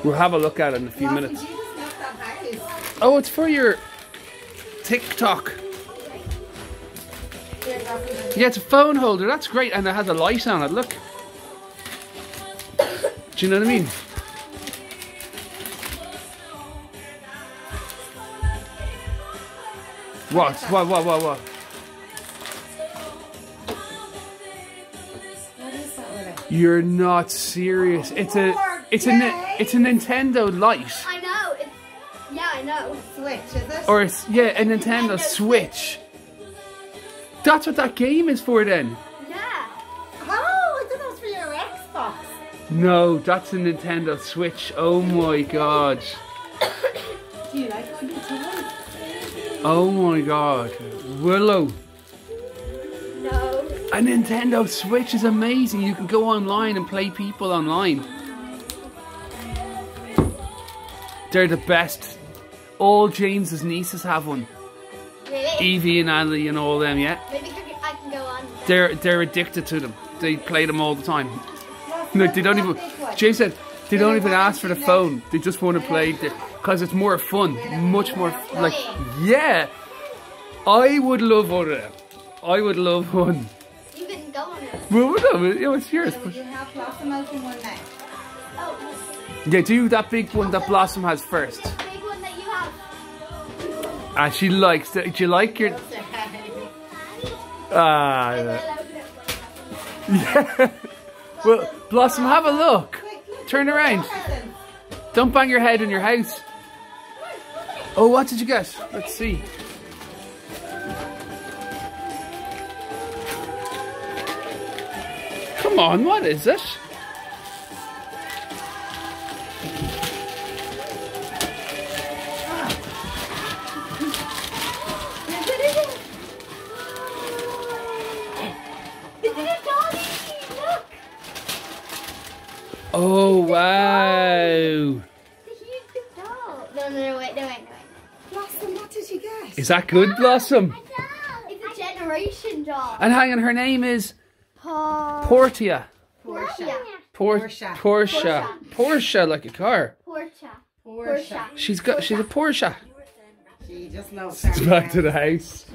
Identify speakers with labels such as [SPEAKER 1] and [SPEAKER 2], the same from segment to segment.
[SPEAKER 1] We'll have a look at it in a few minutes.
[SPEAKER 2] You just left that house.
[SPEAKER 1] Oh, it's for your TikTok. Yeah, it's a phone holder. That's great, and it has a light on it. Look. Do you know what I mean? What? What?
[SPEAKER 2] What is that with it?
[SPEAKER 1] You're not serious. It's a Nintendo light.
[SPEAKER 3] I know. Yeah, I know.
[SPEAKER 2] Switch, is it?
[SPEAKER 1] Or it's, yeah, a Nintendo Switch. That's what that game is for then.
[SPEAKER 3] Yeah.
[SPEAKER 2] Oh, I thought that was for your Xbox.
[SPEAKER 1] No, that's a Nintendo Switch. Oh my god.
[SPEAKER 2] Do you like wooden toys?
[SPEAKER 1] Oh my god. Willow.
[SPEAKER 3] No.
[SPEAKER 1] A Nintendo Switch is amazing. You can go online and play people online. They're the best. All James's nieces have one.
[SPEAKER 3] Really?
[SPEAKER 1] Evie and Annie and all them, yeah.
[SPEAKER 3] Maybe I can go on.
[SPEAKER 1] They're addicted to them. They play them all the time. No, they don't even. James said they don't even ask for the phone. They just want to play because it's more fun, much more like. Yeah, I would love one of them. I would love one.
[SPEAKER 3] You can go on it.
[SPEAKER 1] Well, no, it's yours.
[SPEAKER 2] So you have Blossom open one now.
[SPEAKER 3] Oh,
[SPEAKER 1] Yeah, do that big one that Blossom has first.
[SPEAKER 3] the big one that you have.
[SPEAKER 1] And she likes it. Do you like your? Ah. Yeah. Well, Blossom, have a look. Turn around. Don't bang your head in your house. Oh, what did you get? Let's see. Come on, what is it? Oh, wow.
[SPEAKER 3] No, wait.
[SPEAKER 2] Blossom, what did you get?
[SPEAKER 1] Is that good, Blossom?
[SPEAKER 3] It's a generation doll.
[SPEAKER 1] And hang on, her name is Portia.
[SPEAKER 2] Portia.
[SPEAKER 1] Porsche, like a car.
[SPEAKER 3] Portia.
[SPEAKER 1] She's a Porsche.
[SPEAKER 2] She just knows.
[SPEAKER 1] It's back to the house.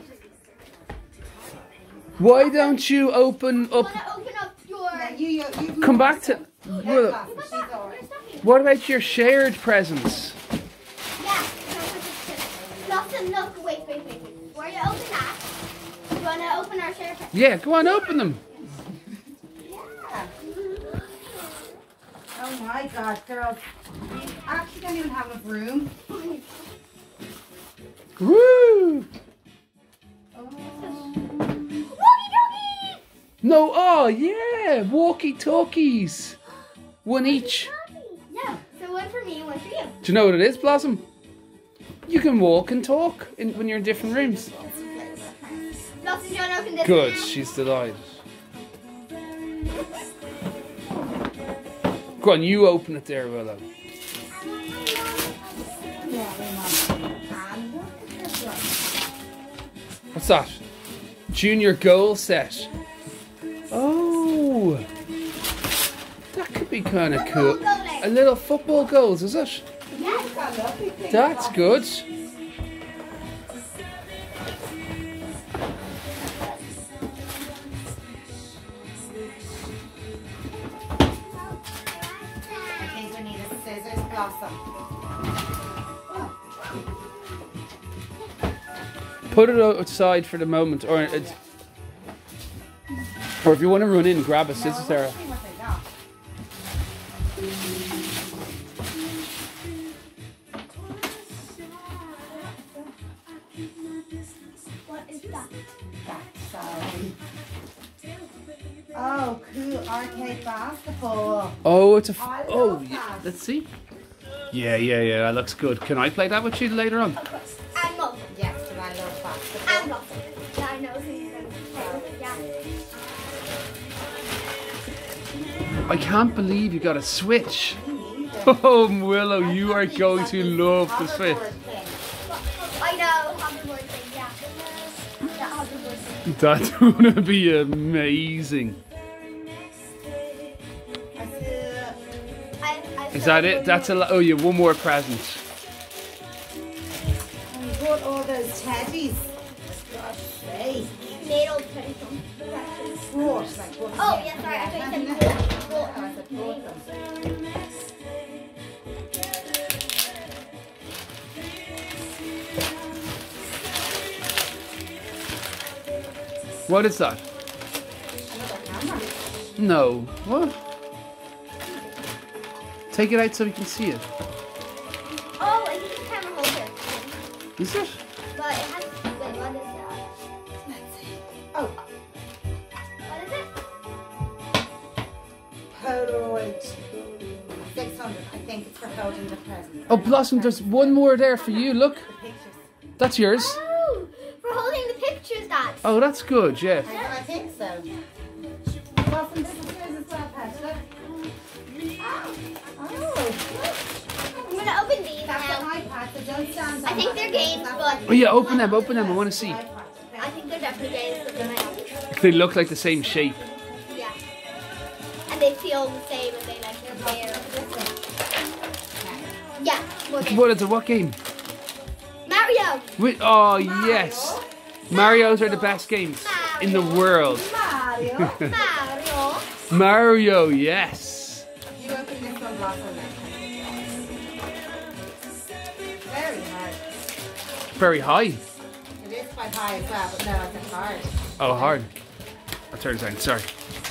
[SPEAKER 1] Why don't you open up?
[SPEAKER 3] Wanna open up your...
[SPEAKER 2] You
[SPEAKER 1] Come back to. Well,
[SPEAKER 2] Blossom, she's alright.
[SPEAKER 1] what about your shared presents?
[SPEAKER 3] Yeah. Blossom, look. Wait. Before you open that, you wanna open our share pack?
[SPEAKER 1] Yeah, go on, open them.
[SPEAKER 2] Yeah. Oh my God, girls. We actually don't even have enough room.
[SPEAKER 1] Woo!
[SPEAKER 2] Oh.
[SPEAKER 1] No, oh yeah, walkie-talkies. One each.
[SPEAKER 3] No. So one for me, one for you.
[SPEAKER 1] Do you know what it is, Blossom? You can walk and talk when you're in different rooms.
[SPEAKER 3] Blossom, do you wanna open this
[SPEAKER 1] Good,
[SPEAKER 3] now?
[SPEAKER 1] she's delighted. Go on, you open it there, Willow. What's that? Junior goal set. Oh, that could be kind of cool. A little football goals, is it? That's good.
[SPEAKER 2] I think we need a scissors, Blossom.
[SPEAKER 1] Put it outside for the moment, or if you want to run in, grab a scissors there.
[SPEAKER 3] What is that?
[SPEAKER 2] Oh, cool. Arcade basketball.
[SPEAKER 1] Oh, it's a.
[SPEAKER 2] I
[SPEAKER 1] Oh,
[SPEAKER 2] love
[SPEAKER 1] yeah.
[SPEAKER 2] that.
[SPEAKER 1] Let's see. Yeah. That looks good. Can I play that with you later on?
[SPEAKER 3] And Blossom.
[SPEAKER 2] Yes, and I love basketball.
[SPEAKER 3] And Blossom. Yeah, I know who's going to play with it. Yeah.
[SPEAKER 1] I can't believe you got a Switch. Oh, Willow, you are going to love the Switch.
[SPEAKER 3] I know. Hoverboard thing. Yeah. That hoverboard thing.
[SPEAKER 1] That's gonna be amazing.
[SPEAKER 3] I
[SPEAKER 1] Is that it? That's a lot. Oh, you have one more present.
[SPEAKER 2] And you bought all those teddies. God's sake.
[SPEAKER 3] Made old teddy from.
[SPEAKER 2] Bought, like, what?
[SPEAKER 3] Oh, yeah, sorry. I thought you said bought.
[SPEAKER 2] I said bought them.
[SPEAKER 1] What is that?
[SPEAKER 2] Another camera.
[SPEAKER 1] No. What? Take it out so we can see it.
[SPEAKER 3] Oh, I think it's a camera holder.
[SPEAKER 1] Is it?
[SPEAKER 3] But it has. Wait, what is that?
[SPEAKER 2] Let's see. Oh,
[SPEAKER 3] What is it?
[SPEAKER 2] Polaroid. 600. I think it's for holding the present.
[SPEAKER 1] Oh, Blossom, there's one more there for you. Look.
[SPEAKER 2] The pictures.
[SPEAKER 1] That's yours.
[SPEAKER 3] Oh, for holding the pictures, Dad.
[SPEAKER 1] Oh, that's good, yeah.
[SPEAKER 2] I think so. Blossom, this is yours as well, Pat. Look. Oh.
[SPEAKER 3] I'm gonna open these
[SPEAKER 2] That's
[SPEAKER 3] now.
[SPEAKER 2] an iPad, so don't stand
[SPEAKER 3] I think they're games, but
[SPEAKER 1] Oh, yeah, open them, I want to see.
[SPEAKER 3] I think they're definitely games. But they're not.
[SPEAKER 1] They look like the same shape.
[SPEAKER 3] Yeah. And they feel the same and they like they're there. Yeah. Well,
[SPEAKER 1] What is it? What game?
[SPEAKER 3] Mario.
[SPEAKER 1] Oh, yes. Mario's are the best games in the world.
[SPEAKER 2] Mario.
[SPEAKER 3] Mario.
[SPEAKER 1] Mario, yes.
[SPEAKER 2] You open this one, Blossom. Very hard.
[SPEAKER 1] Very high.
[SPEAKER 2] It is quite high as well, but no, it's hard.
[SPEAKER 1] Oh, hard. I'll turn it down, sorry.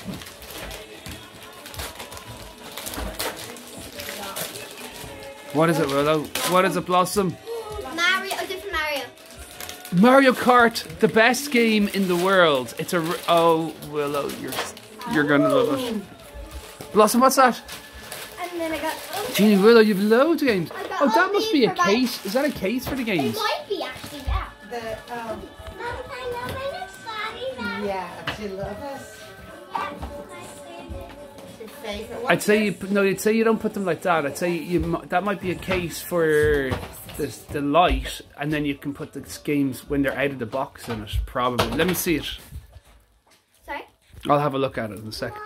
[SPEAKER 1] What is it, Willow? What is it, Blossom?
[SPEAKER 3] Mario. A different Mario.
[SPEAKER 1] Mario Kart, the best game in the world. It's a... Oh, Willow, you're gonna love it. Blossom, what's that?
[SPEAKER 3] And then I got.
[SPEAKER 1] Genie, Willow, you've loads of games.
[SPEAKER 3] I got
[SPEAKER 1] Oh,
[SPEAKER 3] all
[SPEAKER 1] that must be a
[SPEAKER 3] these for my-
[SPEAKER 1] case. Is that a case for the
[SPEAKER 3] It
[SPEAKER 1] games?
[SPEAKER 3] might be actually, yeah.
[SPEAKER 2] The, yeah, do you love it? It's your favourite.
[SPEAKER 1] I'd say you'd say you don't put them like that. I'd say that might be a case for the light, and then you can put the games when they're out of the box in it. Probably. Let me see it.
[SPEAKER 3] Sorry?
[SPEAKER 1] I'll have a look at it in a sec.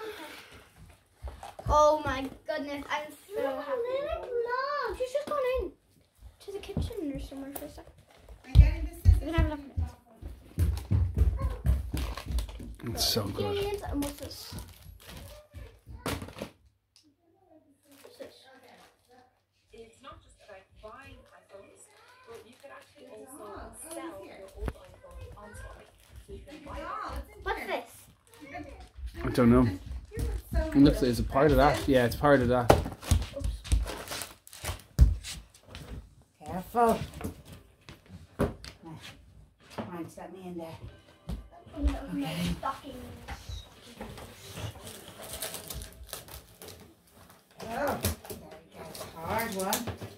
[SPEAKER 3] Oh my goodness, I'm so happy. No, she's just gone in to the kitchen or somewhere for a second.
[SPEAKER 2] I'm getting this.
[SPEAKER 3] We can have a look at
[SPEAKER 1] It's so good.
[SPEAKER 3] it. And what's this? What's this?
[SPEAKER 4] It's not just about buying iPhones, but you could actually also sell your old iPhone on Spotify. So you can buy it.
[SPEAKER 3] What's this?
[SPEAKER 1] I don't know. It looks like it's a part of that. Yeah, it's part of that.
[SPEAKER 2] Careful. Right, let me in there.
[SPEAKER 3] I'm gonna open my stockings.
[SPEAKER 2] Oh, there we go. Hard one.